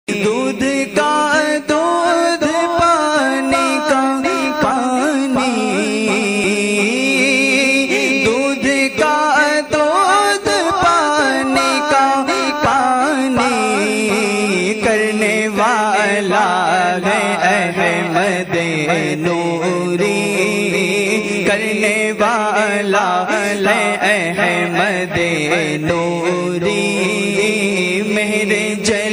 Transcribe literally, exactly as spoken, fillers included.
दूध का दूध, पानी का पानी, दूध का दूध, पानी का पानी, करने वाला है अहमद नूरी, करने वाला है अहमद नूरी। मेरे जय